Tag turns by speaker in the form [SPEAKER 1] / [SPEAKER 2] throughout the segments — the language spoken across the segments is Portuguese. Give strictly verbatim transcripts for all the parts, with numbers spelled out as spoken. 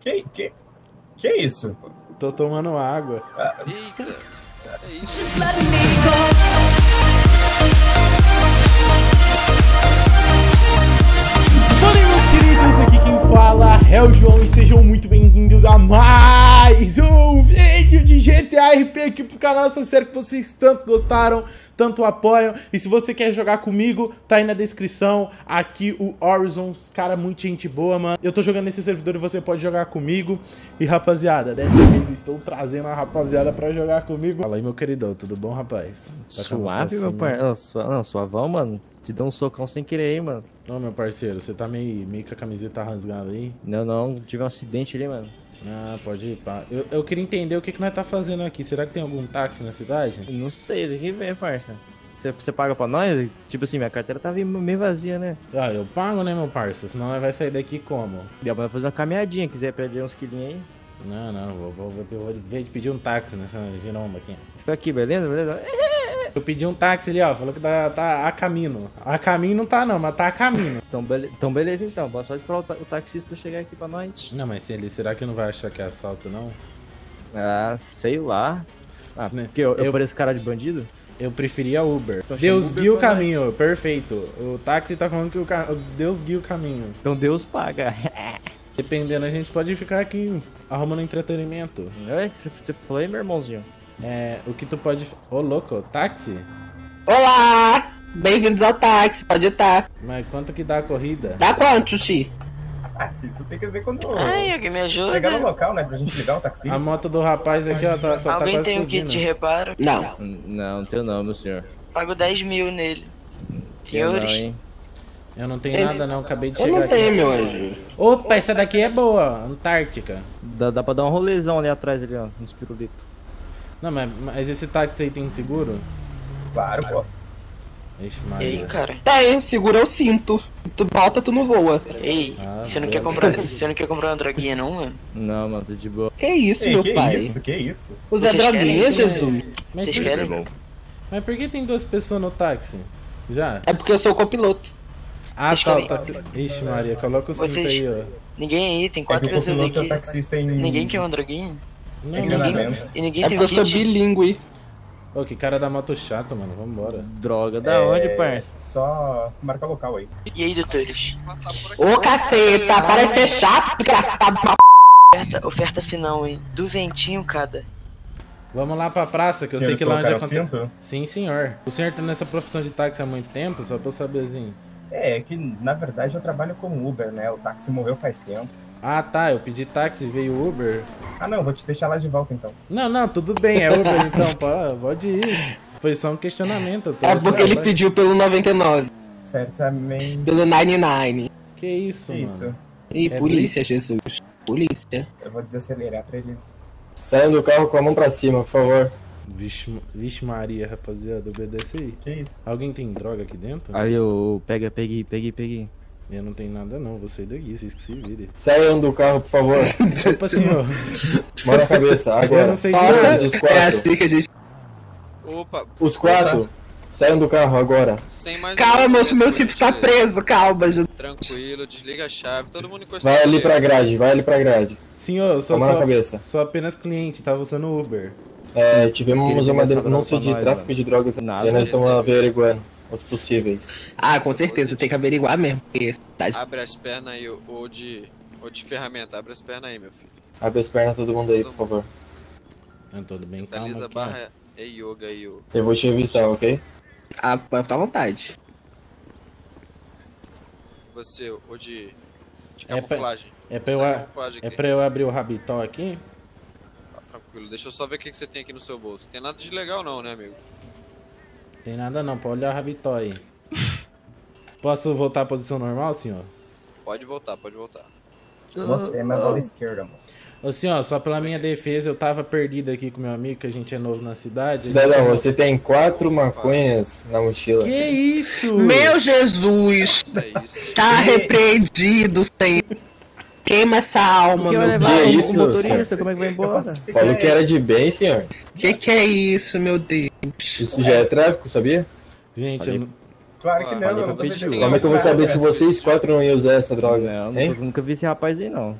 [SPEAKER 1] Que, que, que é isso?
[SPEAKER 2] Tô tomando água.
[SPEAKER 3] Ah. Eita, é isso.
[SPEAKER 2] Fala aí, meus queridos, aqui quem fala é o João e sejam muito bem-vindos a mais um vídeo de G T A R P aqui pro canal. Essa série que vocês tanto gostaram, tanto apoiam. E se você quer jogar comigo, tá aí na descrição. Aqui o Horizon, cara, muito gente boa, mano. Eu tô jogando nesse servidor e você pode jogar comigo. E rapaziada, dessa vez estou trazendo a rapaziada pra jogar comigo. Fala aí, meu queridão, tudo bom, rapaz? Tá
[SPEAKER 4] suave, meu parceiro. Não, suavão, mano. Te deu um socão sem querer aí, mano.
[SPEAKER 2] Não, meu parceiro, você tá meio, meio com a camiseta rasgada aí?
[SPEAKER 4] Não, não, tive um acidente ali, mano.
[SPEAKER 2] Ah, pode ir, pá. Eu, eu queria entender o que, que nós tá fazendo aqui. Será que tem algum táxi na cidade?
[SPEAKER 4] Não sei, tem que ver, parça. Você, você paga pra nós? Tipo assim, minha carteira tá meio vazia, né?
[SPEAKER 2] Ah, eu pago, né, meu parça? Senão nós vai sair daqui como?
[SPEAKER 4] Deu pra fazer uma caminhadinha, quiser perder uns quilinhos aí.
[SPEAKER 2] Não, não, vou, vou, vou, vou ver de pedir um táxi nessa giromba aqui.
[SPEAKER 4] Fica aqui, beleza? Beleza?
[SPEAKER 2] Eu pedi um táxi ali, ó, falou que tá, tá a caminho. A caminho não tá não, mas tá a caminho.
[SPEAKER 4] Então, be então beleza então, só esperar o, ta o taxista chegar aqui pra nós.
[SPEAKER 2] Não, mas se ele, será que não vai achar que é assalto, não?
[SPEAKER 4] Ah, sei lá. Ah,
[SPEAKER 2] né?
[SPEAKER 4] porque eu, eu,
[SPEAKER 2] eu
[SPEAKER 4] pareço cara de bandido?
[SPEAKER 2] Eu preferia Uber.
[SPEAKER 4] Então,
[SPEAKER 2] Deus
[SPEAKER 4] Uber
[SPEAKER 2] guia o
[SPEAKER 4] pra
[SPEAKER 2] caminho,
[SPEAKER 4] nós.
[SPEAKER 2] perfeito. O táxi tá falando que o ca... Deus guia o caminho.
[SPEAKER 4] Então Deus paga.
[SPEAKER 2] Dependendo, a gente pode ficar aqui arrumando entretenimento.
[SPEAKER 4] É, você, você falou aí, meu irmãozinho?
[SPEAKER 2] É, o que tu pode... Ô, louco, táxi?
[SPEAKER 5] Olá! Bem-vindos ao táxi, pode estar.
[SPEAKER 2] Mas quanto que dá a corrida?
[SPEAKER 5] Dá quanto, Xi?
[SPEAKER 1] Ah, isso tem que ver quando
[SPEAKER 6] Ai, alguém me ajuda?
[SPEAKER 1] chegar no local, né? Pra gente ligar o taxi.
[SPEAKER 2] A moto do rapaz aqui, ó, tá, tá
[SPEAKER 6] Alguém
[SPEAKER 2] quase
[SPEAKER 6] tem um kit de
[SPEAKER 2] explodindo.
[SPEAKER 6] reparo?
[SPEAKER 5] Não.
[SPEAKER 4] Não, não tenho não, meu senhor.
[SPEAKER 6] Pago dez mil nele.
[SPEAKER 4] Tenho não,
[SPEAKER 6] Senhores?
[SPEAKER 4] hein?
[SPEAKER 2] Eu não tenho nada não, acabei de
[SPEAKER 5] Eu
[SPEAKER 2] chegar
[SPEAKER 5] não tenho,
[SPEAKER 2] aqui.
[SPEAKER 5] meu anjo.
[SPEAKER 2] Opa, essa daqui é boa, Antártica.
[SPEAKER 4] Dá, dá pra dar um rolezão ali atrás, ali, ó, nos pirulitos.
[SPEAKER 2] Não, mas, mas esse táxi aí tem seguro?
[SPEAKER 1] Claro, pô.
[SPEAKER 2] Ixi,
[SPEAKER 6] Ei,
[SPEAKER 2] Maria.
[SPEAKER 6] cara.
[SPEAKER 5] Tem, segura o cinto. Tu volta, tu não voa.
[SPEAKER 6] Ei,
[SPEAKER 2] Ah,
[SPEAKER 6] você não
[SPEAKER 2] Deus.
[SPEAKER 6] quer comprar. Você não quer comprar uma droguinha, não, mano?
[SPEAKER 4] Não, mano, tô de boa.
[SPEAKER 5] Que isso,
[SPEAKER 1] Ei,
[SPEAKER 5] meu
[SPEAKER 1] que
[SPEAKER 5] pai?
[SPEAKER 1] isso, que isso?
[SPEAKER 5] Usa
[SPEAKER 6] Vocês
[SPEAKER 5] droguinha,
[SPEAKER 6] querem isso,
[SPEAKER 5] Jesus.
[SPEAKER 2] Mas,
[SPEAKER 6] Vocês
[SPEAKER 2] por-
[SPEAKER 6] querem?
[SPEAKER 2] mas por que tem duas pessoas no táxi? Já?
[SPEAKER 5] É porque eu sou o copiloto.
[SPEAKER 2] Ah,
[SPEAKER 6] Vocês
[SPEAKER 2] tá, o
[SPEAKER 6] querem?
[SPEAKER 2] táxi... Ixi, Maria, coloca o cinto
[SPEAKER 6] Vocês-
[SPEAKER 2] aí, ó.
[SPEAKER 6] Ninguém aí, tem
[SPEAKER 1] É
[SPEAKER 6] quatro
[SPEAKER 1] que o
[SPEAKER 6] pessoas
[SPEAKER 1] copiloto é o
[SPEAKER 6] aqui.
[SPEAKER 1] taxista em...
[SPEAKER 6] Ninguém quer uma droguinha?
[SPEAKER 2] Não,
[SPEAKER 6] E
[SPEAKER 1] Enganamento.
[SPEAKER 2] não.
[SPEAKER 6] ninguém, e ninguém
[SPEAKER 5] É
[SPEAKER 6] tem
[SPEAKER 5] porque
[SPEAKER 6] um
[SPEAKER 5] eu sou
[SPEAKER 6] kit?
[SPEAKER 5] bilíngue.
[SPEAKER 2] Ô, que cara da moto chato, mano, vambora.
[SPEAKER 4] Droga, da
[SPEAKER 1] É,
[SPEAKER 4] onde, parça?
[SPEAKER 1] Só marca local aí.
[SPEAKER 6] E aí, doutores?
[SPEAKER 5] Ô, caceta, para de ser chato, desgraçado.
[SPEAKER 6] Oferta, oferta final, hein? Duzentinho cada.
[SPEAKER 2] Vamos lá pra praça, que eu sei
[SPEAKER 1] Senhores
[SPEAKER 2] que lá onde
[SPEAKER 1] colocaram
[SPEAKER 2] acontece...
[SPEAKER 1] cinto?
[SPEAKER 2] Sim, senhor. O senhor tá nessa profissão de táxi há muito tempo, só pra eu saber assim.
[SPEAKER 1] É, é que na verdade eu trabalho como Uber, né? O táxi morreu faz tempo.
[SPEAKER 2] Ah, tá, eu pedi táxi e veio Uber.
[SPEAKER 1] Ah não, vou te deixar lá de volta então.
[SPEAKER 2] Não, não, tudo bem, é Uber então, pô, pode ir. Foi só um questionamento. eu tô
[SPEAKER 5] É
[SPEAKER 2] aqui
[SPEAKER 5] porque ele
[SPEAKER 2] atrás.
[SPEAKER 5] pediu pelo noventa e nove.
[SPEAKER 1] Certamente.
[SPEAKER 5] Pelo noventa e nove.
[SPEAKER 2] Que isso,
[SPEAKER 1] Que
[SPEAKER 2] mano?
[SPEAKER 1] isso?
[SPEAKER 5] Ih,
[SPEAKER 2] É
[SPEAKER 5] polícia,
[SPEAKER 2] blitz?
[SPEAKER 5] Jesus. Polícia.
[SPEAKER 1] Eu vou desacelerar pra eles.
[SPEAKER 7] Saiam do carro com a mão pra cima, por favor.
[SPEAKER 2] Vixe, vixe Maria, rapaziada, obedece aí.
[SPEAKER 1] Que isso?
[SPEAKER 2] Alguém tem droga aqui dentro?
[SPEAKER 4] Aí eu pega, peguei, peguei, peguei.
[SPEAKER 2] Eu não tenho nada não, vou sair daqui, vocês que se virem.
[SPEAKER 7] Saiam do carro, por favor.
[SPEAKER 2] Opa, senhor.
[SPEAKER 7] Mão na cabeça,
[SPEAKER 2] Eu
[SPEAKER 7] agora.
[SPEAKER 2] não sei
[SPEAKER 5] Nossa,
[SPEAKER 2] de
[SPEAKER 7] os
[SPEAKER 5] é
[SPEAKER 7] quatro.
[SPEAKER 5] assim que a gente...
[SPEAKER 3] Opa,
[SPEAKER 7] Os quatro. Saiam do carro agora.
[SPEAKER 3] sem mais.
[SPEAKER 5] Calma,
[SPEAKER 3] delongas,
[SPEAKER 5] meu, meu cinto tá
[SPEAKER 3] gente.
[SPEAKER 5] preso, calma, Jesus.
[SPEAKER 3] Tranquilo, desliga a chave, todo mundo encostado.
[SPEAKER 7] Vai ali pra grade, vai ali pra grade.
[SPEAKER 2] Senhor, eu sou
[SPEAKER 7] Com a mão na
[SPEAKER 2] só,
[SPEAKER 7] cabeça.
[SPEAKER 2] sou apenas cliente, tava usando Uber.
[SPEAKER 7] É, tivemos
[SPEAKER 4] Queria
[SPEAKER 7] uma
[SPEAKER 4] pegar essa
[SPEAKER 7] denúncia
[SPEAKER 4] droga
[SPEAKER 7] de
[SPEAKER 4] pra nós,
[SPEAKER 7] tráfico
[SPEAKER 4] mano.
[SPEAKER 7] de drogas
[SPEAKER 4] Nada.
[SPEAKER 7] e nós estamos averiguando os possíveis.
[SPEAKER 5] Ah, com certeza, tem que averiguar mesmo. Porque tá...
[SPEAKER 3] Abre as pernas aí, ou de. ou de ferramenta, abre as pernas aí, meu filho.
[SPEAKER 7] Abre as pernas todo mundo aí, por favor.
[SPEAKER 2] Ah, tudo bem, calma
[SPEAKER 3] Mentaliza
[SPEAKER 2] aqui,
[SPEAKER 3] barra e yoga aí, o.
[SPEAKER 7] Eu vou te revistar, ok?
[SPEAKER 5] Ah, pode ficar à vontade.
[SPEAKER 3] Você, ou de. de
[SPEAKER 2] É pra-
[SPEAKER 3] camuflagem.
[SPEAKER 2] É pra, eu,
[SPEAKER 3] Sai
[SPEAKER 2] a-
[SPEAKER 3] camuflagem
[SPEAKER 2] é
[SPEAKER 3] aqui.
[SPEAKER 2] pra eu abrir o rabitol aqui?
[SPEAKER 3] Tá tranquilo, deixa eu só ver o que, que você tem aqui no seu bolso. Tem nada de legal não, né, amigo?
[SPEAKER 2] Tem nada não, pode olhar o rabitol aí. Posso voltar à posição normal, senhor?
[SPEAKER 3] Pode voltar, pode voltar.
[SPEAKER 1] Você é mais bola esquerda, moço.
[SPEAKER 2] Ô senhor, só pela minha defesa, eu tava perdido aqui com meu amigo, que a gente é novo na cidade. a
[SPEAKER 7] Cidadão,
[SPEAKER 2] gente é novo-
[SPEAKER 7] você tem quatro maconhas na mochila.
[SPEAKER 2] Que isso?
[SPEAKER 5] Meu Jesus,
[SPEAKER 3] É isso.
[SPEAKER 5] tá repreendido, Senhor. Queima essa alma,
[SPEAKER 4] Quem vai
[SPEAKER 5] meu
[SPEAKER 4] levar
[SPEAKER 7] que
[SPEAKER 4] o,
[SPEAKER 7] isso,
[SPEAKER 4] o motorista?
[SPEAKER 7] senhor?
[SPEAKER 4] Como é que vai embora?
[SPEAKER 7] Falou que era de bem, senhor.
[SPEAKER 5] Que que é isso, meu Deus?
[SPEAKER 7] Isso já é tráfico, sabia?
[SPEAKER 2] Gente, eu não...
[SPEAKER 1] Claro que
[SPEAKER 3] Ah,
[SPEAKER 1] não,
[SPEAKER 4] olha,
[SPEAKER 1] eu não
[SPEAKER 4] vocês
[SPEAKER 1] pedi
[SPEAKER 3] têm
[SPEAKER 7] Como é que eu vou
[SPEAKER 1] nada,
[SPEAKER 7] saber
[SPEAKER 1] né?
[SPEAKER 7] se vocês quatro não iam usar essa droga?
[SPEAKER 4] Não,
[SPEAKER 7] Hein?
[SPEAKER 4] nunca, nunca vi esse rapaz aí não.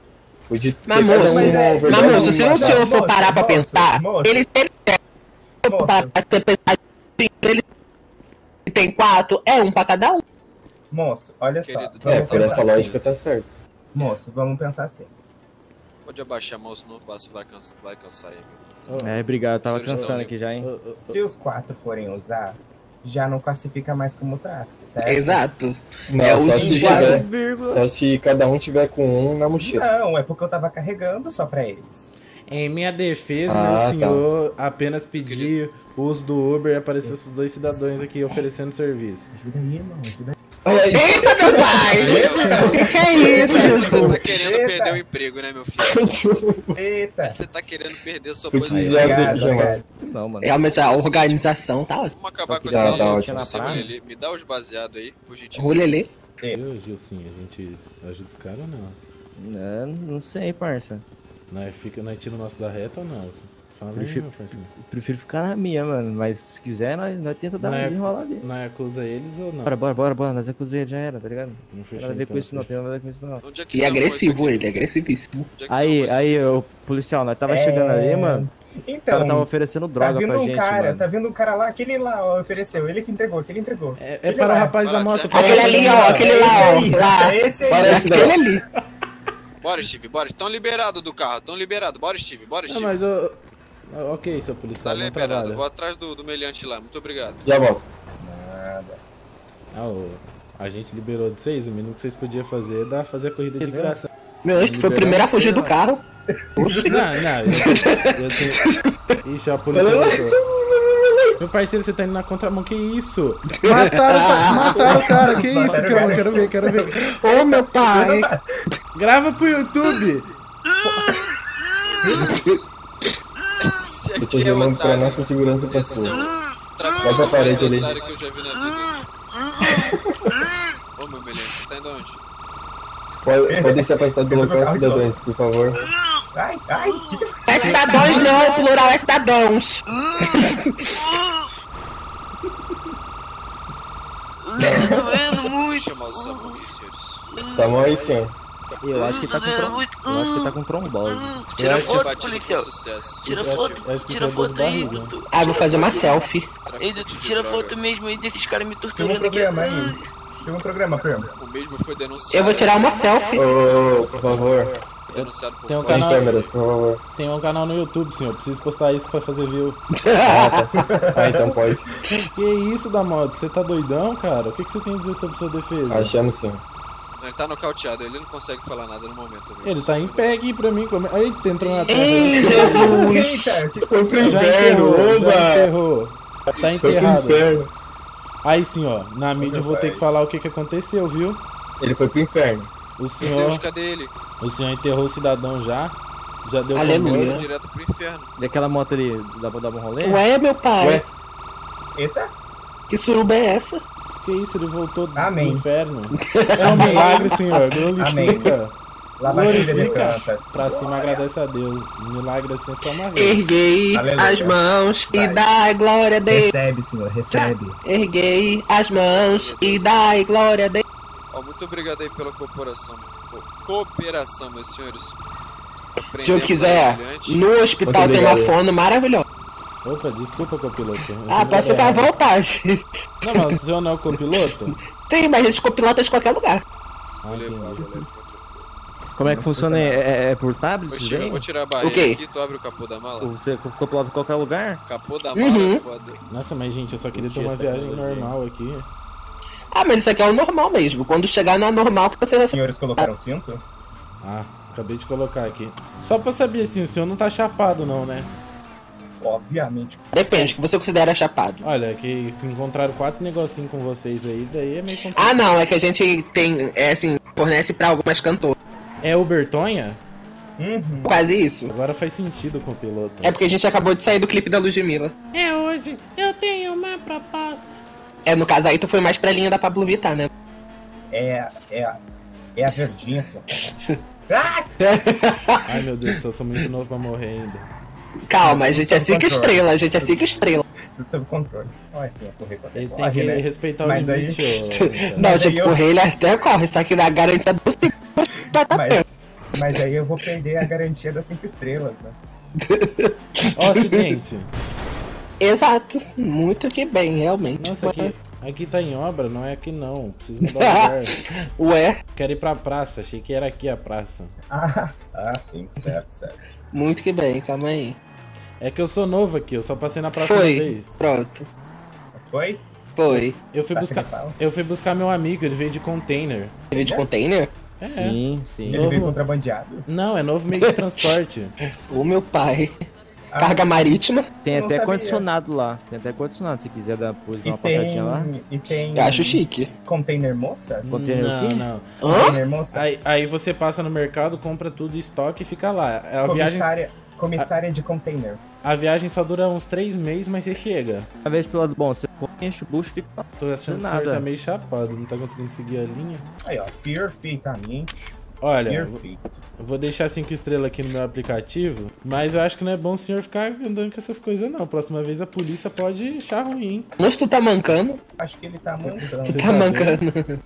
[SPEAKER 7] Podia ter
[SPEAKER 5] Mas,
[SPEAKER 7] cada
[SPEAKER 5] moço,
[SPEAKER 7] um
[SPEAKER 1] mas é-
[SPEAKER 7] uma
[SPEAKER 5] Mas,
[SPEAKER 7] verdade.
[SPEAKER 5] moço, se o
[SPEAKER 1] Moço,
[SPEAKER 5] senhor for
[SPEAKER 1] moço,
[SPEAKER 5] parar pra
[SPEAKER 1] moço,
[SPEAKER 5] pensar,
[SPEAKER 1] moço.
[SPEAKER 5] ele sempre
[SPEAKER 1] Moço,
[SPEAKER 5] para pensar, ele tem quatro, é um pra cada um.
[SPEAKER 1] moço, olha só.
[SPEAKER 3] Querido,
[SPEAKER 7] É,
[SPEAKER 1] Vamos
[SPEAKER 7] por
[SPEAKER 1] pensar
[SPEAKER 7] essa
[SPEAKER 1] assim.
[SPEAKER 7] lógica tá certo.
[SPEAKER 1] Moço, vamos pensar assim.
[SPEAKER 3] Pode abaixar a mão, senão o passo vai, cansa, vai cansar aí.
[SPEAKER 4] É, obrigado, eu tava
[SPEAKER 3] Senhores,
[SPEAKER 4] cansando
[SPEAKER 3] não,
[SPEAKER 4] aqui já, hein?
[SPEAKER 2] Ô, ô,
[SPEAKER 1] Se os quatro forem usar, já não classifica mais como tráfico, certo?
[SPEAKER 5] Exato.
[SPEAKER 7] Não,
[SPEAKER 5] É o
[SPEAKER 7] só se
[SPEAKER 5] igual.
[SPEAKER 7] tiver,
[SPEAKER 4] Vírgula.
[SPEAKER 7] só se cada um tiver com um na mochila.
[SPEAKER 1] Não, é porque eu tava carregando só pra eles.
[SPEAKER 2] Em minha defesa,
[SPEAKER 7] Ah,
[SPEAKER 2] meu
[SPEAKER 7] tá.
[SPEAKER 2] senhor, apenas pedi o uso do Uber e apareceu esses dois cidadãos aqui oferecendo serviço.
[SPEAKER 1] Ajuda aí, irmão, ajuda aí.
[SPEAKER 5] Eita, meu pai! O que, que é isso,
[SPEAKER 3] Você
[SPEAKER 5] Jesus?
[SPEAKER 3] tá querendo
[SPEAKER 1] Eita.
[SPEAKER 3] perder o emprego, né, meu filho?
[SPEAKER 1] Eita.
[SPEAKER 3] Você tá querendo perder a sua
[SPEAKER 7] Fui
[SPEAKER 3] posição.
[SPEAKER 7] desviado
[SPEAKER 1] Obrigado,
[SPEAKER 7] aqui, Jamás.
[SPEAKER 1] velho.
[SPEAKER 4] Não, mano.
[SPEAKER 5] Realmente a organização tá ótima.
[SPEAKER 3] Vamos acabar com
[SPEAKER 4] que
[SPEAKER 3] esse
[SPEAKER 7] tá,
[SPEAKER 3] aí.
[SPEAKER 7] tá
[SPEAKER 3] Deixa
[SPEAKER 7] ótimo.
[SPEAKER 3] você,
[SPEAKER 4] Na praça.
[SPEAKER 3] Lelê. Me dá os baseados aí, por gentileza.
[SPEAKER 5] Rolelê.
[SPEAKER 2] Eu, Gilcinho, a gente ajuda os caras ou não?
[SPEAKER 4] É, não sei, parça.
[SPEAKER 2] Nós, fica, nós tira o nosso da reta ou não? Fala aí,
[SPEAKER 4] Prefiro-
[SPEAKER 2] meu parceiro.
[SPEAKER 4] Prefiro ficar na minha, mano. Mas se quiser, nós, nós tenta dar
[SPEAKER 2] Não
[SPEAKER 4] uma
[SPEAKER 2] é-
[SPEAKER 4] desenrolada ali.
[SPEAKER 2] Nós acusa eles ou não?
[SPEAKER 4] Bora, bora, bora, bora. Nós acusamos já era, tá ligado?
[SPEAKER 2] Não
[SPEAKER 4] Não tem
[SPEAKER 2] fechou
[SPEAKER 4] nada a ver
[SPEAKER 2] então.
[SPEAKER 4] com isso não, tem nada a ver com isso não.
[SPEAKER 3] Onde é que
[SPEAKER 5] E
[SPEAKER 3] você arrumou
[SPEAKER 5] agressivo
[SPEAKER 3] isso aqui?
[SPEAKER 5] ele, agressivíssimo.
[SPEAKER 3] Onde é que você
[SPEAKER 4] Aí,
[SPEAKER 3] arrumou isso
[SPEAKER 4] aí, o policial, nós tava chegando ali, mano. O cara
[SPEAKER 1] Então,
[SPEAKER 4] tava oferecendo
[SPEAKER 1] tá
[SPEAKER 4] droga
[SPEAKER 1] vindo
[SPEAKER 4] pra
[SPEAKER 1] um
[SPEAKER 4] gente,
[SPEAKER 1] cara,
[SPEAKER 4] mano.
[SPEAKER 1] tá vindo um cara lá, aquele lá, ó, ofereceu, ele que entregou, aquele entregou.
[SPEAKER 2] É, é
[SPEAKER 1] Ele
[SPEAKER 2] para o
[SPEAKER 1] lá.
[SPEAKER 2] rapaz da
[SPEAKER 3] Fala
[SPEAKER 2] moto.
[SPEAKER 3] sério.
[SPEAKER 2] cara.
[SPEAKER 5] Aquele ali, ó, aquele lá, ó.
[SPEAKER 1] Esse aí,
[SPEAKER 5] Lá.
[SPEAKER 1] esse aí.
[SPEAKER 7] Parece
[SPEAKER 5] Aquele ali.
[SPEAKER 3] Bora, Steve, bora. Tão liberado do carro, tão liberado. Bora, Steve, bora,
[SPEAKER 2] Não,
[SPEAKER 3] Steve.
[SPEAKER 2] mas eu... Ok, seu
[SPEAKER 3] Tá
[SPEAKER 2] policial, bom
[SPEAKER 3] liberado.
[SPEAKER 2] trabalho.
[SPEAKER 3] Vou atrás do, do meliante lá. Muito obrigado.
[SPEAKER 7] Já volto.
[SPEAKER 1] Nada.
[SPEAKER 2] Ah, o... A gente liberou de vocês, o mínimo que vocês podiam fazer é dar, fazer a corrida de
[SPEAKER 4] Quer dizer,
[SPEAKER 2] graça.
[SPEAKER 5] Meu, acho que foi o primeiro a fugir do carro. Oxi.
[SPEAKER 2] Não, não, eu, eu tenho... Ixi, a polícia voltou. Meu parceiro, você tá indo na contramão, que isso? Mataram, o ca- mataram o cara, que isso?
[SPEAKER 1] Mataram o
[SPEAKER 2] Calma,
[SPEAKER 1] cara.
[SPEAKER 2] quero ver, quero ver.
[SPEAKER 5] Ô, meu pai.
[SPEAKER 2] Grava pro YouTube.
[SPEAKER 3] Esse
[SPEAKER 7] Eu te
[SPEAKER 3] aqui é o
[SPEAKER 7] ajudando pra
[SPEAKER 3] otário.
[SPEAKER 7] nossa segurança pra
[SPEAKER 3] Esse é
[SPEAKER 7] sua.
[SPEAKER 3] o traficante
[SPEAKER 7] Vai pra parede
[SPEAKER 3] mais
[SPEAKER 7] ali.
[SPEAKER 3] otário que eu já vi na vida. Ô, meu meliante, você tá indo onde?
[SPEAKER 7] Pode, pode se afastar do local, cidadãos, por favor.
[SPEAKER 1] Ai, ai.
[SPEAKER 5] É cidadãos não, plural é cidadãos.
[SPEAKER 6] Tá doendo
[SPEAKER 3] Vou
[SPEAKER 6] muito.
[SPEAKER 3] chamar o SAMU aí, senhores.
[SPEAKER 7] Tá bom aí, senhor.
[SPEAKER 4] Eu acho que tá com, trom... eu acho que tá com trombose.
[SPEAKER 6] Tira
[SPEAKER 2] acho que
[SPEAKER 6] foto,
[SPEAKER 3] Batido
[SPEAKER 6] policial.
[SPEAKER 3] com sucesso.
[SPEAKER 6] Tira
[SPEAKER 2] Acho-
[SPEAKER 6] foto,
[SPEAKER 2] acho que
[SPEAKER 6] tira
[SPEAKER 2] isso é dor de
[SPEAKER 6] foto aí,
[SPEAKER 2] barriga.
[SPEAKER 6] doutor.
[SPEAKER 5] Ah, vou fazer uma selfie.
[SPEAKER 6] Ei,
[SPEAKER 3] Traficante
[SPEAKER 6] doutor,
[SPEAKER 3] de
[SPEAKER 6] tira
[SPEAKER 3] droga.
[SPEAKER 6] foto mesmo aí desses caras me
[SPEAKER 1] Tem um
[SPEAKER 6] torturando aqui.
[SPEAKER 1] programa aí. Tem um programa, Perma.
[SPEAKER 3] O mesmo foi denunciado.
[SPEAKER 5] Eu vou tirar uma selfie.
[SPEAKER 7] Ô, por favor.
[SPEAKER 3] Denunciado por
[SPEAKER 2] Tem um
[SPEAKER 7] Sem
[SPEAKER 2] canal,
[SPEAKER 7] câmeras, por favor.
[SPEAKER 2] tem um canal no YouTube, senhor. Preciso postar isso pra fazer view.
[SPEAKER 7] Ah, tá. Ah, então pode.
[SPEAKER 2] Que isso da moto? Você tá doidão, cara? O que, que você tem a dizer sobre sua defesa?
[SPEAKER 7] Achamos sim.
[SPEAKER 3] Ele tá nocauteado, ele não consegue falar nada no momento. viu?
[SPEAKER 2] Ele tá em pé aqui pra mim. Como... Eita, entrou na tela.
[SPEAKER 5] Ei, Jesus.
[SPEAKER 1] Eita, que
[SPEAKER 7] Foi pro
[SPEAKER 2] Já
[SPEAKER 7] inferno,
[SPEAKER 2] enterrou, já
[SPEAKER 7] oba!
[SPEAKER 2] enterrou. Tá
[SPEAKER 7] Foi pro
[SPEAKER 2] enterrado.
[SPEAKER 7] inferno.
[SPEAKER 2] Aí sim, ó. Na mídia eu vou ter que falar o que, que aconteceu, viu?
[SPEAKER 7] Ele foi pro inferno.
[SPEAKER 2] O
[SPEAKER 3] Meu
[SPEAKER 2] senhor,
[SPEAKER 3] Deus, cadê ele?
[SPEAKER 2] o senhor enterrou o cidadão já. Já deu
[SPEAKER 5] Aleluia.
[SPEAKER 2] comboio.
[SPEAKER 3] Foi direto pro inferno.
[SPEAKER 4] E aquela moto ali, dá pra dar um rolê?
[SPEAKER 5] Ué, meu pai.
[SPEAKER 7] Ué?
[SPEAKER 1] Eita.
[SPEAKER 5] Que suruba é essa?
[SPEAKER 2] Que isso, ele voltou do
[SPEAKER 1] Amém.
[SPEAKER 2] inferno. É um milagre, senhor. Glorifica.
[SPEAKER 1] Lavagem de
[SPEAKER 2] Glorifica.
[SPEAKER 1] cantas.
[SPEAKER 2] Pra cima, agradece a Deus. Milagre assim é só uma vez.
[SPEAKER 5] Erguei
[SPEAKER 1] Aleluia.
[SPEAKER 5] as mãos e
[SPEAKER 1] Vai.
[SPEAKER 5] dai glória a Deus.
[SPEAKER 1] Recebe, senhor, recebe.
[SPEAKER 5] Erguei as mãos e dai glória a Deus.
[SPEAKER 3] Ó, muito obrigado aí pela cooperação. Co- cooperação, meus senhores.
[SPEAKER 5] Se eu
[SPEAKER 3] Prendemos
[SPEAKER 5] quiser,
[SPEAKER 3] o meliante.
[SPEAKER 5] no hospital
[SPEAKER 7] Muito
[SPEAKER 5] tem uma
[SPEAKER 7] obrigado.
[SPEAKER 5] fono maravilhosa.
[SPEAKER 2] Opa, desculpa, copiloto. Eu
[SPEAKER 5] Ah,
[SPEAKER 2] entendi
[SPEAKER 5] pode ficar à
[SPEAKER 2] errado.
[SPEAKER 5] vontade.
[SPEAKER 2] Não, mas o senhor não é o copiloto?
[SPEAKER 5] Sim, mas a gente copilota de qualquer lugar.
[SPEAKER 2] Ah,
[SPEAKER 3] Vou levar,
[SPEAKER 2] entendi.
[SPEAKER 3] vou levar, fica tranquilo.
[SPEAKER 4] Como é que funciona? É, é- é por
[SPEAKER 3] Ô,
[SPEAKER 4] tablet?
[SPEAKER 3] Chico, eu
[SPEAKER 4] daí?
[SPEAKER 3] vou tirar a barreira
[SPEAKER 5] O quê?
[SPEAKER 3] aqui, tu abre o capô da mala.
[SPEAKER 4] Você copilota em qualquer lugar?
[SPEAKER 3] Capô da mala
[SPEAKER 5] Uhum.
[SPEAKER 3] é foda.
[SPEAKER 2] Nossa, mas gente, eu só queria ter
[SPEAKER 4] Mentira,
[SPEAKER 2] uma
[SPEAKER 4] essa
[SPEAKER 2] viagem
[SPEAKER 4] tecnologia.
[SPEAKER 2] normal aqui.
[SPEAKER 5] Ah, mas isso aqui é o normal mesmo. Quando chegar no anormal, que você vai
[SPEAKER 1] Os senhores colocaram cinto?
[SPEAKER 2] Ah, acabei de colocar aqui. Só pra saber assim, o senhor não tá chapado não, né?
[SPEAKER 1] Obviamente.
[SPEAKER 5] Depende, o que você considera chapado.
[SPEAKER 2] Olha, que encontraram quatro negocinhos com vocês aí, daí é meio complicado.
[SPEAKER 5] Ah, não, é que a gente tem, é assim, fornece pra algumas cantoras.
[SPEAKER 2] É o Bertonha?
[SPEAKER 1] Uhum.
[SPEAKER 5] Quase isso.
[SPEAKER 2] Agora faz sentido com o piloto.
[SPEAKER 5] É porque a gente acabou de sair do clipe da Ludmilla.
[SPEAKER 2] É hoje, eu tenho uma proposta.
[SPEAKER 5] É, no caso aí tu foi mais pra linha da Pablo Vittar, né?
[SPEAKER 1] É, é, é a verdinha, senhor. Ah!
[SPEAKER 2] Ai meu Deus do céu, eu sou muito novo pra morrer ainda.
[SPEAKER 5] Calma, a gente é
[SPEAKER 1] Sob
[SPEAKER 5] cinco
[SPEAKER 1] controle.
[SPEAKER 5] estrelas, a gente é cinco estrelas.
[SPEAKER 1] Tudo sob controle. Olha assim, a correr com a
[SPEAKER 2] Ele tem
[SPEAKER 1] corre,
[SPEAKER 2] que
[SPEAKER 1] né?
[SPEAKER 2] respeitar o
[SPEAKER 1] Mas aí-
[SPEAKER 2] limite, ô.
[SPEAKER 5] Não,
[SPEAKER 1] Mas
[SPEAKER 5] tipo,
[SPEAKER 1] aí eu-
[SPEAKER 5] correr ele até corre, só que na garantia do cinco vai tá
[SPEAKER 1] Mas,
[SPEAKER 5] perto.
[SPEAKER 1] Mas aí eu vou perder a garantia das cinco estrelas, né?
[SPEAKER 2] Ó, seguinte.
[SPEAKER 5] Exato. Muito que bem, realmente.
[SPEAKER 2] Nossa, aqui, aqui tá em obra, não é aqui não. Preciso mudar o lugar.
[SPEAKER 5] Ué,
[SPEAKER 2] Quero ir pra praça, achei que era aqui a praça.
[SPEAKER 1] Ah, ah, sim, certo, certo.
[SPEAKER 5] muito que bem, calma aí.
[SPEAKER 2] É que eu sou novo aqui, eu só passei na praça uma
[SPEAKER 5] Foi.
[SPEAKER 2] vez.
[SPEAKER 5] Pronto.
[SPEAKER 1] Foi?
[SPEAKER 5] Foi.
[SPEAKER 2] Eu fui
[SPEAKER 1] Tá
[SPEAKER 2] buscar.
[SPEAKER 1] gripado?
[SPEAKER 2] Eu fui buscar meu amigo, ele veio de container.
[SPEAKER 5] Teve de container?
[SPEAKER 2] É.
[SPEAKER 4] Sim, sim.
[SPEAKER 1] Ele
[SPEAKER 2] Novo-
[SPEAKER 1] veio contrabandeado?
[SPEAKER 2] Não, é novo meio de transporte.
[SPEAKER 5] O meu pai.
[SPEAKER 1] Ah,
[SPEAKER 5] Carga marítima.
[SPEAKER 4] Tem
[SPEAKER 1] Eu não
[SPEAKER 4] até
[SPEAKER 1] sabia.
[SPEAKER 4] ar-condicionado lá. Tem até ar-condicionado, se quiser dar, pôr
[SPEAKER 1] E
[SPEAKER 4] uma passadinha lá.
[SPEAKER 1] tem, e tem
[SPEAKER 5] Eu acho chique.
[SPEAKER 1] container moça?
[SPEAKER 4] Container o
[SPEAKER 2] Não,
[SPEAKER 4] quê?
[SPEAKER 2] não.
[SPEAKER 5] Hã?
[SPEAKER 1] Container moça?
[SPEAKER 2] Aí, aí você passa no mercado, compra tudo em estoque e fica lá. A viagem,
[SPEAKER 1] Comissária, comissária de container.
[SPEAKER 2] a viagem só dura uns três meses, mas você chega.
[SPEAKER 4] Uma vez pelo lado bom, você enche o bucho e fica.
[SPEAKER 2] Tô achando que o
[SPEAKER 4] Nada.
[SPEAKER 2] senhor tá meio chapado, não tá conseguindo seguir a linha.
[SPEAKER 1] Aí, ó, perfeitamente.
[SPEAKER 2] Olha, eu vou-
[SPEAKER 1] Perfeito.
[SPEAKER 2] eu vou deixar cinco estrelas aqui no meu aplicativo, mas eu acho que não é bom o senhor ficar andando com essas coisas não. Próxima vez a polícia pode achar ruim.
[SPEAKER 5] Mas tu tá mancando?
[SPEAKER 1] Acho que ele tá mancando.
[SPEAKER 2] Você
[SPEAKER 5] Tá
[SPEAKER 2] tá
[SPEAKER 5] mancando.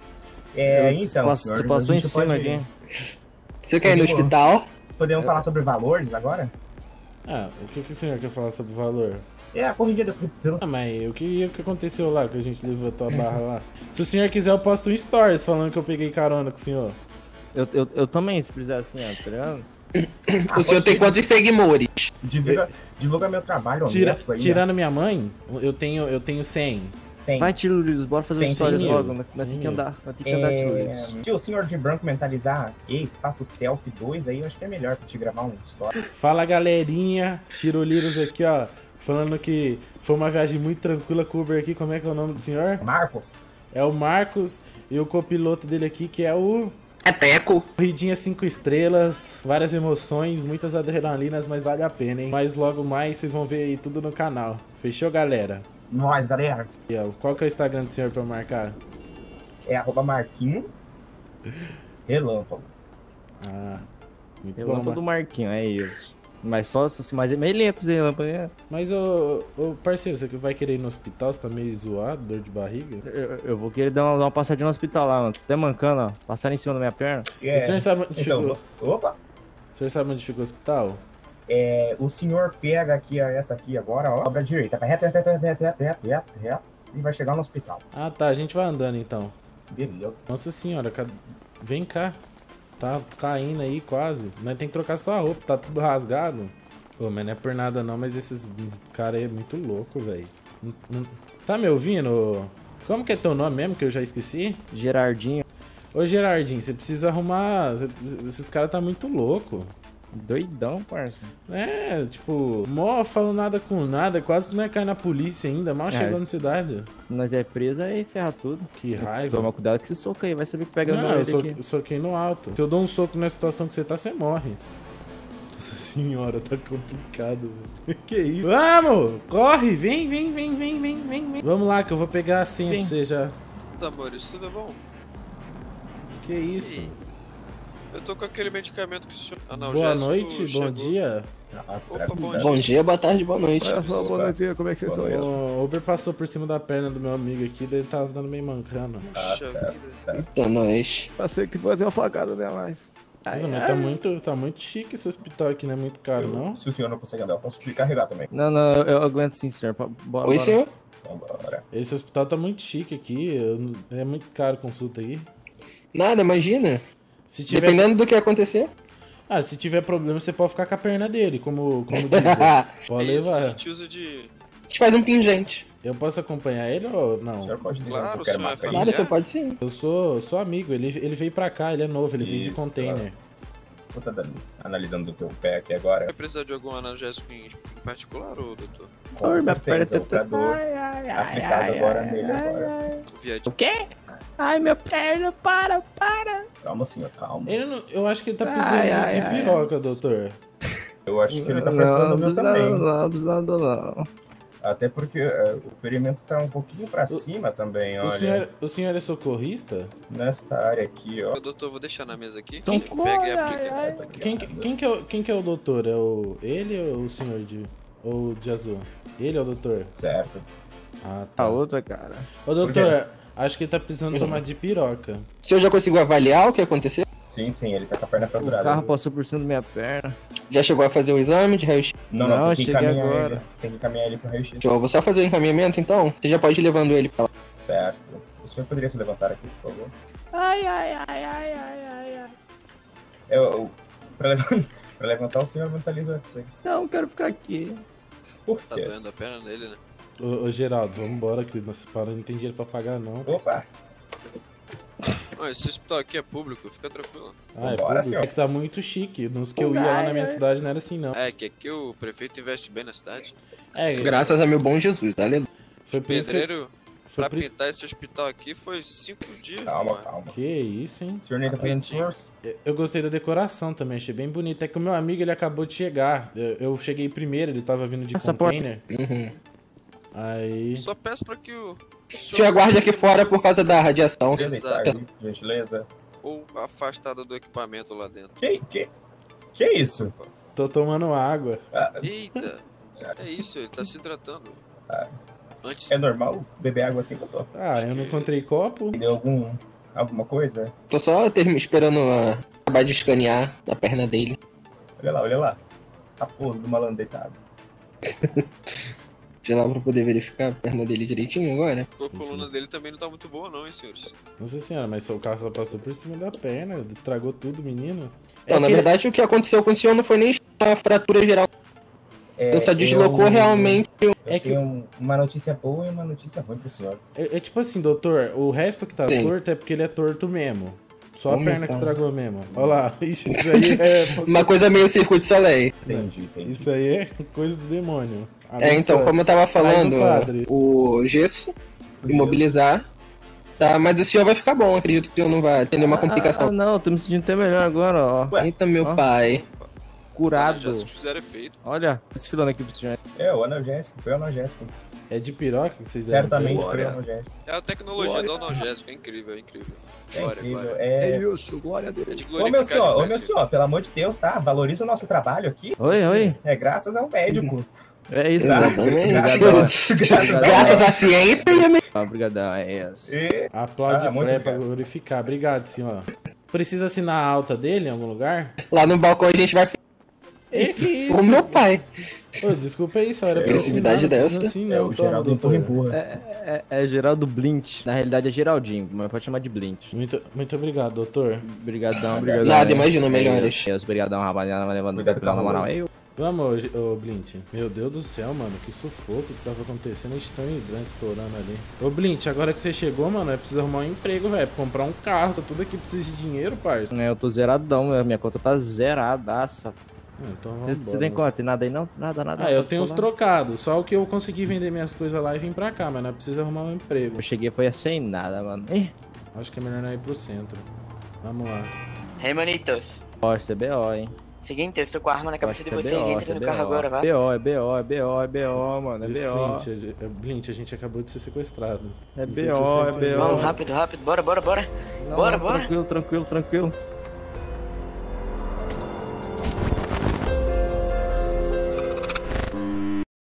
[SPEAKER 1] É,
[SPEAKER 4] Você
[SPEAKER 1] então,
[SPEAKER 4] passou-
[SPEAKER 1] senhor,
[SPEAKER 4] Você passou
[SPEAKER 1] a
[SPEAKER 4] em
[SPEAKER 1] gente
[SPEAKER 4] cima
[SPEAKER 1] pode-
[SPEAKER 4] aqui.
[SPEAKER 5] Você quer ir no hospital?
[SPEAKER 1] Podemos falar sobre valores agora?
[SPEAKER 2] Ah, o que, que o senhor quer falar sobre o valor?
[SPEAKER 1] É a corrida do... pelo...
[SPEAKER 2] Ah, mas o que, o que aconteceu lá, que a gente levantou a barra lá? Se o senhor quiser, eu posto um stories falando que eu peguei carona com o senhor.
[SPEAKER 4] Eu, eu, eu também, se precisar assim, ó, tá ligado?
[SPEAKER 5] O senhor tem quantos seguidores?
[SPEAKER 1] Divulga, divulga meu trabalho
[SPEAKER 2] Tira,
[SPEAKER 1] honesto aí, né?
[SPEAKER 2] tirando minha mãe, eu tenho, eu tenho cem.
[SPEAKER 1] Cem.
[SPEAKER 4] Vai, Tiro Livros, bora fazer
[SPEAKER 1] Sem
[SPEAKER 4] um stories
[SPEAKER 2] dinheiro.
[SPEAKER 4] logo. Nós nós
[SPEAKER 2] Sem
[SPEAKER 4] tem que
[SPEAKER 2] dinheiro.
[SPEAKER 4] andar, nós tem que andar, Tiro
[SPEAKER 1] É,
[SPEAKER 4] Livros.
[SPEAKER 1] se o senhor de branco mentalizar e espaço selfie dois, aí eu acho que é melhor pra te gravar um story.
[SPEAKER 2] Fala galerinha, Tiroliros aqui ó, falando que foi uma viagem muito tranquila com o Uber aqui, como é que é o nome do senhor?
[SPEAKER 1] Marcos,
[SPEAKER 2] É o Marcos e o copiloto dele aqui que é o...
[SPEAKER 5] É teco.
[SPEAKER 2] Corridinha cinco estrelas, várias emoções, muitas adrenalinas, mas vale a pena, hein? Mas logo mais vocês vão ver aí tudo no canal. Fechou, galera?
[SPEAKER 1] nós, galera.
[SPEAKER 2] E, ó, qual que é o Instagram do senhor pra eu marcar?
[SPEAKER 1] É arroba Marquinho Relâmpago.
[SPEAKER 2] Ah, muito
[SPEAKER 4] Eu
[SPEAKER 2] bom,
[SPEAKER 4] lembro
[SPEAKER 2] mano.
[SPEAKER 4] do Marquinho, é isso. Mas só, mas é meio lento esse relâmpago.
[SPEAKER 2] Mas, ô, ô, parceiro, você que vai querer ir no hospital? Você tá meio zoado, dor de barriga?
[SPEAKER 4] Eu, eu vou querer dar uma, dar uma passadinha no hospital lá, mano. Tô até mancando, ó. Passaram em cima da minha perna.
[SPEAKER 1] É,
[SPEAKER 2] O senhor sabe onde
[SPEAKER 1] então,
[SPEAKER 2] ficou?
[SPEAKER 1] opa,
[SPEAKER 2] O senhor sabe onde fica o hospital?
[SPEAKER 1] é, o senhor pega aqui, ó, essa aqui agora, ó, dobra a direita, vai reto, reto, reto, reto, reto, reto, reto, reto, e vai chegar no hospital.
[SPEAKER 2] Ah, tá, a gente vai andando então.
[SPEAKER 1] Beleza.
[SPEAKER 2] Nossa senhora, ca- vem cá. Tá caindo aí quase. Nós tem que trocar sua roupa, tá tudo rasgado. Ô, mas não é por nada não, mas esses cara aí é muito louco, velho. Não- não- Tá me ouvindo? Como que é teu nome mesmo, que eu já esqueci?
[SPEAKER 4] Gerardinho,
[SPEAKER 2] Ô, Gerardinho, você precisa arrumar... Esses caras tá muito louco.
[SPEAKER 4] doidão, parça.
[SPEAKER 2] É, tipo, mó falando nada com nada, quase que não é cair na polícia ainda, mal
[SPEAKER 4] É.
[SPEAKER 2] chegou na cidade.
[SPEAKER 4] Se nós é preso, aí ferra tudo.
[SPEAKER 2] Que raiva.
[SPEAKER 4] Toma cuidado com esse soco aí, vai saber que pega no
[SPEAKER 2] Não,
[SPEAKER 4] meu
[SPEAKER 2] eu
[SPEAKER 4] olho
[SPEAKER 2] sou,
[SPEAKER 4] aqui.
[SPEAKER 2] eu soquei no alto. Se eu dou um soco na situação que você tá, você morre. Nossa senhora, tá complicado, velho. Que isso? Vamos! Corre! Vem, vem, vem, vem, vem, vem, vem. Vamos lá, que eu vou pegar a senha pra
[SPEAKER 4] Vem.
[SPEAKER 2] você já.
[SPEAKER 3] Amores, tudo é bom?
[SPEAKER 2] Que isso?
[SPEAKER 3] Ih, eu tô com aquele medicamento que o senhor...
[SPEAKER 2] Boa noite, bom
[SPEAKER 3] chegou.
[SPEAKER 2] dia.
[SPEAKER 1] Nossa,
[SPEAKER 3] Opa, bom
[SPEAKER 1] certo.
[SPEAKER 5] Bom dia, boa tarde, boa noite.
[SPEAKER 4] Olha só, boa noite, como é que vocês estão aí?
[SPEAKER 2] O Uber passou por cima da perna do meu amigo aqui, daí ele tá andando meio mancando.
[SPEAKER 1] Ah,
[SPEAKER 3] Puxa
[SPEAKER 1] certo,
[SPEAKER 3] vida.
[SPEAKER 1] certo.
[SPEAKER 5] Eita, nós.
[SPEAKER 4] Passei que fazer uma facada nela, mas...
[SPEAKER 2] Mas, mas tá muito, tá muito chique esse hospital aqui, não é muito caro,
[SPEAKER 1] Eu-
[SPEAKER 2] não?
[SPEAKER 1] Se o senhor não consegue andar, eu posso te carregar também.
[SPEAKER 4] Não, não, eu, eu aguento sim, senhor. Bora,
[SPEAKER 5] Oi,
[SPEAKER 4] bora.
[SPEAKER 5] senhor.
[SPEAKER 1] Então, bora.
[SPEAKER 2] Esse hospital tá muito chique aqui, eu não- é muito caro consulta aí.
[SPEAKER 5] Nada, imagina.
[SPEAKER 2] Se tiver,
[SPEAKER 5] Dependendo do que acontecer.
[SPEAKER 2] ah, se tiver problema, você pode ficar com a perna dele, como, como diz.
[SPEAKER 5] A
[SPEAKER 2] Pode
[SPEAKER 3] É isso, a
[SPEAKER 2] levar.
[SPEAKER 3] gente usa de...
[SPEAKER 5] gente faz um pingente.
[SPEAKER 2] Eu posso acompanhar ele ou
[SPEAKER 1] O
[SPEAKER 2] não?
[SPEAKER 1] senhor pode dizer
[SPEAKER 3] Claro,
[SPEAKER 1] que eu quero
[SPEAKER 3] o senhor é
[SPEAKER 1] marcar aí.
[SPEAKER 5] Nada,
[SPEAKER 3] Familiar?
[SPEAKER 5] você pode sim.
[SPEAKER 2] Eu sou, sou amigo, ele, ele veio pra cá, ele é novo, ele veio de
[SPEAKER 1] Isso,
[SPEAKER 2] container.
[SPEAKER 1] Eu tô dando- analisando o teu pé aqui agora.
[SPEAKER 3] Vai precisar de algum analgésico em particular, ô doutor?
[SPEAKER 1] Com
[SPEAKER 4] Ai, minha perna
[SPEAKER 1] certeza, o
[SPEAKER 4] tá-
[SPEAKER 1] predador
[SPEAKER 4] Ai, ai, ai,
[SPEAKER 1] aplicado
[SPEAKER 4] ai,
[SPEAKER 1] agora
[SPEAKER 4] ai,
[SPEAKER 1] nele
[SPEAKER 4] ai,
[SPEAKER 1] agora.
[SPEAKER 4] ai.
[SPEAKER 3] O Viet...
[SPEAKER 4] O quê? Ai, minha perna, para, para.
[SPEAKER 1] Calma, senhor, calma.
[SPEAKER 2] Ele não, eu acho que ele tá precisando
[SPEAKER 4] Ai,
[SPEAKER 2] de-
[SPEAKER 4] ai,
[SPEAKER 2] de
[SPEAKER 4] ai.
[SPEAKER 2] piroca, doutor.
[SPEAKER 1] Eu acho que ele tá precisando do meu também.
[SPEAKER 4] Não, não, não, não, não.
[SPEAKER 1] Até porque é, o ferimento tá um pouquinho pra cima também,
[SPEAKER 2] O
[SPEAKER 1] olha.
[SPEAKER 2] senhor, o senhor é socorrista?
[SPEAKER 1] Nessa área aqui, ó.
[SPEAKER 3] Ô, doutor, vou deixar na mesa aqui.
[SPEAKER 4] Então
[SPEAKER 3] Você pega e
[SPEAKER 4] corre,
[SPEAKER 3] aplica.
[SPEAKER 4] ai,
[SPEAKER 3] Tá aqui, ó.
[SPEAKER 2] Quem, que- quem, que é o, quem que é o doutor? É o ele ou o senhor de... ou de azul? Ele é o doutor?
[SPEAKER 1] Certo.
[SPEAKER 2] Ah,
[SPEAKER 4] A
[SPEAKER 2] tá.
[SPEAKER 4] outra, cara.
[SPEAKER 2] Ô, doutor, acho que ele tá precisando tomar de piroca.
[SPEAKER 5] O senhor já conseguiu avaliar o que aconteceu?
[SPEAKER 1] Sim, sim, ele tá com a perna
[SPEAKER 4] O
[SPEAKER 1] fraturada.
[SPEAKER 4] carro passou por cima da minha perna.
[SPEAKER 5] Já chegou a fazer o exame de raio-x?
[SPEAKER 1] Não, não,
[SPEAKER 4] Não,
[SPEAKER 1] tem que
[SPEAKER 4] cheguei
[SPEAKER 1] encaminhar
[SPEAKER 4] agora.
[SPEAKER 1] ele. Tem que encaminhar ele pro raio-x.
[SPEAKER 5] Eu vou só fazer o encaminhamento, então? Você já pode ir levando ele pra lá.
[SPEAKER 1] Certo. O senhor poderia se levantar aqui, por favor?
[SPEAKER 4] Ai, ai, ai, ai, ai, ai, ai.
[SPEAKER 1] Eu, eu, pra, levantar, pra levantar, o senhor mentaliza vocês.
[SPEAKER 4] Não, quero ficar aqui.
[SPEAKER 1] Por
[SPEAKER 3] Tá
[SPEAKER 1] quê?
[SPEAKER 3] doendo a perna dele, né?
[SPEAKER 2] Ô, ô Geraldo, vamos embora que nossa parada não tem dinheiro pra pagar, não.
[SPEAKER 1] Opa!
[SPEAKER 3] Não, esse hospital aqui é público, fica tranquilo.
[SPEAKER 2] Ah, é
[SPEAKER 1] Vambora,
[SPEAKER 2] público.
[SPEAKER 1] senhor.
[SPEAKER 2] É que tá muito chique. Nos que eu ia lá na minha cidade não era assim, não.
[SPEAKER 3] É, que aqui o prefeito investe bem na cidade.
[SPEAKER 2] É,
[SPEAKER 5] Graças a meu bom Jesus, aleluia.
[SPEAKER 2] foi por isso que...
[SPEAKER 3] Pedreiro,
[SPEAKER 2] Foi
[SPEAKER 3] pra
[SPEAKER 2] por isso...
[SPEAKER 3] pintar esse hospital aqui foi cinco dias.
[SPEAKER 1] Calma,
[SPEAKER 3] mano.
[SPEAKER 1] calma.
[SPEAKER 2] Que isso, hein?
[SPEAKER 1] O senhor nem tá fazendo
[SPEAKER 3] Rapidinho.
[SPEAKER 1] esforço?
[SPEAKER 2] Eu gostei da decoração também, achei bem bonito. É que o meu amigo, ele acabou de chegar. Eu, eu cheguei primeiro, ele tava vindo de
[SPEAKER 4] Essa
[SPEAKER 2] container.
[SPEAKER 5] Uhum.
[SPEAKER 2] Aí...
[SPEAKER 3] Só peço pra que o
[SPEAKER 5] O senhor aguarde aqui fora por causa da radiação.
[SPEAKER 1] Poderia deitar
[SPEAKER 3] Exato.
[SPEAKER 1] aí, por gentileza.
[SPEAKER 3] ou afastada do equipamento lá dentro.
[SPEAKER 1] Que, que, que é isso?
[SPEAKER 2] Tô tomando água.
[SPEAKER 1] Ah,
[SPEAKER 3] Eita, é isso, ele tá se hidratando. Antes
[SPEAKER 1] é normal beber água assim que eu tô?
[SPEAKER 2] Ah, eu não encontrei copo.
[SPEAKER 1] Deu algum, alguma coisa?
[SPEAKER 5] Tô só termi- esperando a- acabar de escanear a perna dele.
[SPEAKER 1] Olha lá, olha lá. A porra do malandro deitado.
[SPEAKER 5] Sei lá pra poder verificar a perna dele direitinho agora.
[SPEAKER 3] a coluna dele também não tá muito boa não, hein, senhores.
[SPEAKER 2] Nossa senhora, mas o carro só passou por cima da perna. Tragou tudo, menino.
[SPEAKER 5] Então, na
[SPEAKER 2] que-
[SPEAKER 5] verdade, o que aconteceu com o senhor não foi nem a fratura geral.
[SPEAKER 1] É,
[SPEAKER 5] Ele só deslocou
[SPEAKER 1] eu-
[SPEAKER 5] realmente.
[SPEAKER 1] Eu
[SPEAKER 2] É que-
[SPEAKER 1] tenho uma notícia boa e uma notícia ruim pro senhor.
[SPEAKER 2] É, é tipo assim, doutor, o resto que tá
[SPEAKER 5] Sim.
[SPEAKER 2] torto é porque ele é torto mesmo. Só a
[SPEAKER 5] Como
[SPEAKER 2] perna que
[SPEAKER 5] então?
[SPEAKER 2] estragou mesmo. Olha lá, ixi, isso aí é.
[SPEAKER 5] Uma coisa meio circuito de Soleil.
[SPEAKER 1] Entendi, entendi.
[SPEAKER 2] Isso aí é coisa do demônio.
[SPEAKER 5] É, então, como eu tava falando,
[SPEAKER 2] Mais um padre.
[SPEAKER 5] o gesso, imobilizar, tá, mas o senhor vai ficar bom, acredito que o senhor não vai ter nenhuma
[SPEAKER 4] Ah,
[SPEAKER 5] complicação.
[SPEAKER 4] ah, não, tô me sentindo até melhor agora, ó.
[SPEAKER 1] Ué.
[SPEAKER 5] Eita, meu
[SPEAKER 4] Ó.
[SPEAKER 5] pai.
[SPEAKER 4] Curado.
[SPEAKER 3] Já fizeram efeito.
[SPEAKER 4] Olha, desfilando aqui pro senhor.
[SPEAKER 1] É, o analgésico, foi o analgésico.
[SPEAKER 2] É de piroca que vocês deram
[SPEAKER 1] Certamente
[SPEAKER 2] pra ele?
[SPEAKER 1] foi o analgésico.
[SPEAKER 3] É a tecnologia do analgésico, é incrível, é incrível.
[SPEAKER 1] É
[SPEAKER 3] Glória,
[SPEAKER 1] incrível.
[SPEAKER 3] glória.
[SPEAKER 1] É...
[SPEAKER 4] isso, glória a Deus.
[SPEAKER 3] É de
[SPEAKER 1] Ô,
[SPEAKER 3] glorificar
[SPEAKER 1] meu senhor, ô,
[SPEAKER 3] demais,
[SPEAKER 1] meu
[SPEAKER 3] filho.
[SPEAKER 1] senhor, pelo amor de Deus, tá? Valoriza o nosso trabalho aqui.
[SPEAKER 4] Oi, oi.
[SPEAKER 1] É graças ao médico.
[SPEAKER 4] É isso,
[SPEAKER 1] Tá?
[SPEAKER 5] Exatamente.
[SPEAKER 1] Graças, graças ao
[SPEAKER 5] Graças à ciência e a me-
[SPEAKER 4] Obrigadão, é isso.
[SPEAKER 1] E...
[SPEAKER 2] Aplaude
[SPEAKER 1] Ah, muito
[SPEAKER 2] pré pra
[SPEAKER 1] obrigado.
[SPEAKER 2] glorificar. Obrigado, senhor. Precisa assinar a alta dele em algum lugar?
[SPEAKER 5] Lá no balcão a gente vai.
[SPEAKER 2] E que isso?
[SPEAKER 5] O meu pai.
[SPEAKER 2] Ô, desculpa aí, só era pra
[SPEAKER 5] Agressividade
[SPEAKER 2] assinar, não precisa
[SPEAKER 5] dessa.
[SPEAKER 2] Assim,
[SPEAKER 1] É,
[SPEAKER 2] não,
[SPEAKER 1] o
[SPEAKER 2] toma,
[SPEAKER 1] Geraldo empurra,
[SPEAKER 2] doutor.
[SPEAKER 1] empurra.
[SPEAKER 4] É, é Geraldo Blint. Na realidade é Geraldinho, mas pode chamar de Blint.
[SPEAKER 2] Muito, muito obrigado, doutor.
[SPEAKER 4] Obrigadão, obrigadão.
[SPEAKER 5] Nada,
[SPEAKER 4] é.
[SPEAKER 5] imagina,
[SPEAKER 4] É
[SPEAKER 5] melhores.
[SPEAKER 4] isso, é isso, obrigadão, rapaziada. Vai levando
[SPEAKER 1] Cuidado com a
[SPEAKER 4] na
[SPEAKER 1] rua.
[SPEAKER 4] moral. Eu.
[SPEAKER 2] Vamos, ô, ô Blint. Meu Deus do céu, mano. Que sufoco que tava acontecendo. Eles estão hidrantes estourando ali. Ô, Blint, agora que você chegou, mano, é preciso arrumar um emprego, velho. Comprar um carro. Tudo aqui precisa de dinheiro, parça.
[SPEAKER 4] É, eu tô zeradão, né? Minha conta tá zeradaça.
[SPEAKER 2] Ah, então
[SPEAKER 4] Você
[SPEAKER 2] vamos
[SPEAKER 4] você tem quanto? Tem nada aí não? Nada, nada.
[SPEAKER 2] Ah, eu
[SPEAKER 4] nada,
[SPEAKER 2] tenho os
[SPEAKER 4] lá.
[SPEAKER 2] trocados. Só o que eu consegui vender minhas coisas lá e vim pra cá, mas não precisa arrumar um emprego.
[SPEAKER 4] Eu cheguei foi sem nada, mano. Ih,
[SPEAKER 2] Acho que é melhor não ir pro centro. Vamos lá.
[SPEAKER 6] Hey, manitos.
[SPEAKER 4] pode ser B O, hein?
[SPEAKER 6] Seguinte, eu estou com a arma na
[SPEAKER 4] Pode
[SPEAKER 6] cabeça de
[SPEAKER 4] ser
[SPEAKER 6] vocês.
[SPEAKER 4] B O,
[SPEAKER 6] Entrem
[SPEAKER 4] ser
[SPEAKER 6] no
[SPEAKER 4] B
[SPEAKER 6] carro
[SPEAKER 4] O.
[SPEAKER 6] agora, vai.
[SPEAKER 4] B O, é B O, é B O, é B O, mano. É
[SPEAKER 2] Esse
[SPEAKER 4] B O.
[SPEAKER 2] Blint, é- é Blint, a gente acabou de ser sequestrado.
[SPEAKER 4] É
[SPEAKER 2] Não sei
[SPEAKER 4] B
[SPEAKER 2] se
[SPEAKER 4] O,
[SPEAKER 2] você
[SPEAKER 4] é
[SPEAKER 2] entendeu.
[SPEAKER 4] B O.
[SPEAKER 6] Vamos, rápido, rápido. Bora, bora, bora.
[SPEAKER 4] Não,
[SPEAKER 6] Bora,
[SPEAKER 4] não,
[SPEAKER 6] bora.
[SPEAKER 4] Tranquilo, tranquilo, tranquilo.